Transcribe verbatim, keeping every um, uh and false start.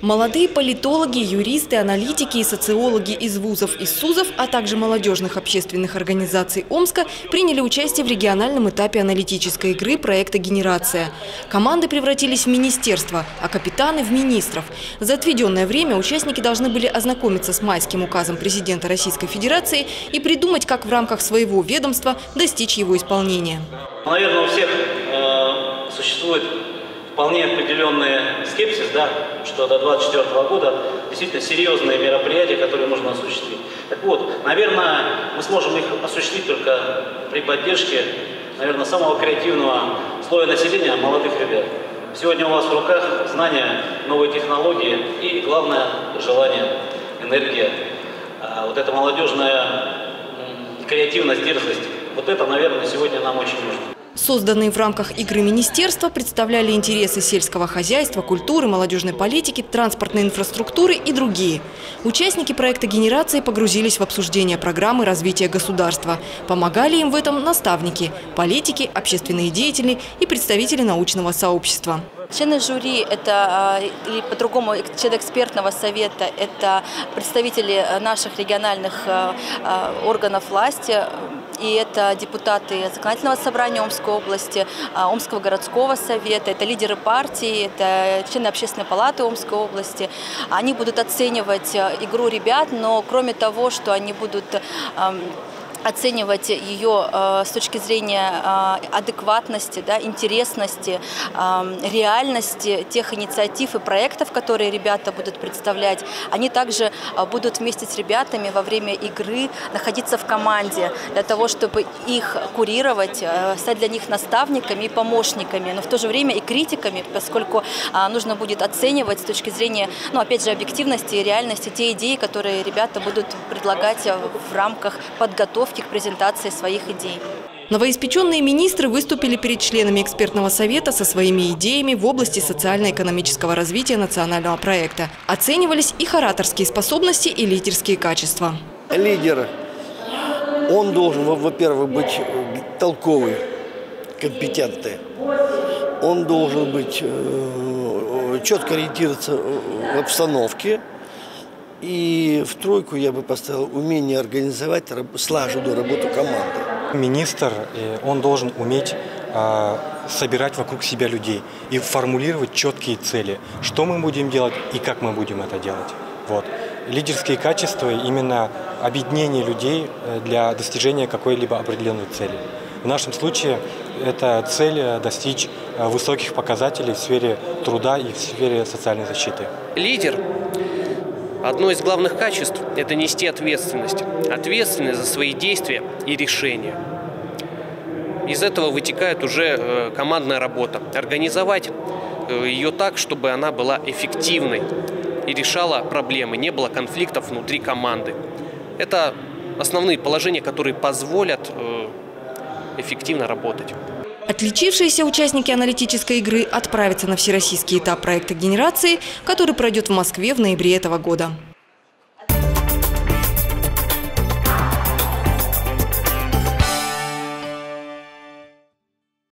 Молодые политологи, юристы, аналитики и социологи из вузов и СУЗов, а также молодежных общественных организаций Омска приняли участие в региональном этапе аналитической игры проекта «Генерация». Команды превратились в министерства, а капитаны – в министров. За отведенное время участники должны были ознакомиться с майским указом президента Российской Федерации и придумать, как в рамках своего ведомства достичь его исполнения. Наверное, у всех э, существует вполне определенный скепсис, да, что до две тысячи двадцать четвёртого года действительно серьезные мероприятия, которые нужно осуществить. Так вот, наверное, мы сможем их осуществить только при поддержке, наверное, самого креативного слоя населения, молодых ребят. Сегодня у вас в руках знания, новые технологии и, главное, желание, энергия. А вот эта молодежная креативность, дерзость, вот это, наверное, сегодня нам очень нужно. Созданные в рамках игры министерства представляли интересы сельского хозяйства, культуры, молодежной политики, транспортной инфраструктуры и другие. Участники проекта «Генерации» погрузились в обсуждение программы развития государства. Помогали им в этом наставники, политики, общественные деятели и представители научного сообщества. Члены жюри – это, или по-другому, члены экспертного совета – это представители наших региональных органов власти. И это депутаты Законодательного собрания Омской области, Омского городского совета, это лидеры партии, это члены Общественной палаты Омской области. Они будут оценивать игру ребят, но кроме того, что они будут оценивать ее э, с точки зрения э, адекватности, да, интересности, э, реальности тех инициатив и проектов, которые ребята будут представлять. Они также э, будут вместе с ребятами во время игры находиться в команде для того, чтобы их курировать, э, стать для них наставниками и помощниками, но в то же время и критиками, поскольку э, нужно будет оценивать с точки зрения, ну, опять же, объективности и реальности те идеи, которые ребята будут предлагать в рамках подготовки к презентации своих идей. Новоиспеченные министры выступили перед членами экспертного совета со своими идеями в области социально-экономического развития национального проекта. Оценивались их ораторские способности и лидерские качества. Лидер, он должен, во-первых, быть толковый, компетентный. Он должен быть четко ориентироваться в обстановке. И в тройку я бы поставил умение организовать слаженную работу команды. Министр, он должен уметь э, собирать вокруг себя людей и формулировать четкие цели, что мы будем делать и как мы будем это делать. Вот. Лидерские качества – именно объединение людей для достижения какой-либо определенной цели. В нашем случае это цель достичь высоких показателей в сфере труда и в сфере социальной защиты. Лидер. Одно из главных качеств – это нести ответственность. Ответственность за свои действия и решения. Из этого вытекает уже командная работа. Организовать ее так, чтобы она была эффективной и решала проблемы, не было конфликтов внутри команды. Это основные положения, которые позволят эффективно работать. Отличившиеся участники аналитической игры отправятся на всероссийский этап проекта «Генерации», который пройдет в Москве в ноябре этого года.